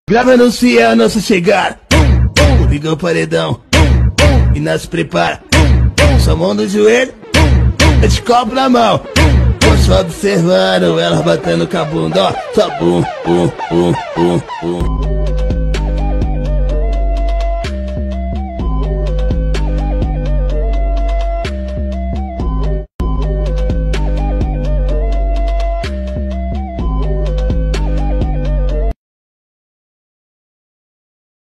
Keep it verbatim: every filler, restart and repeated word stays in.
Grava anuncia a nossa chegada. Pum, pum, liga o paredão. Pum, pum, e nós se prepara. Pum, pum, sua mão no joelho. Pum, pum, eu te copo na mão. Pum, pum, só observando elas batendo com a bunda, ó. Só bum, bum, bum, bum, bum.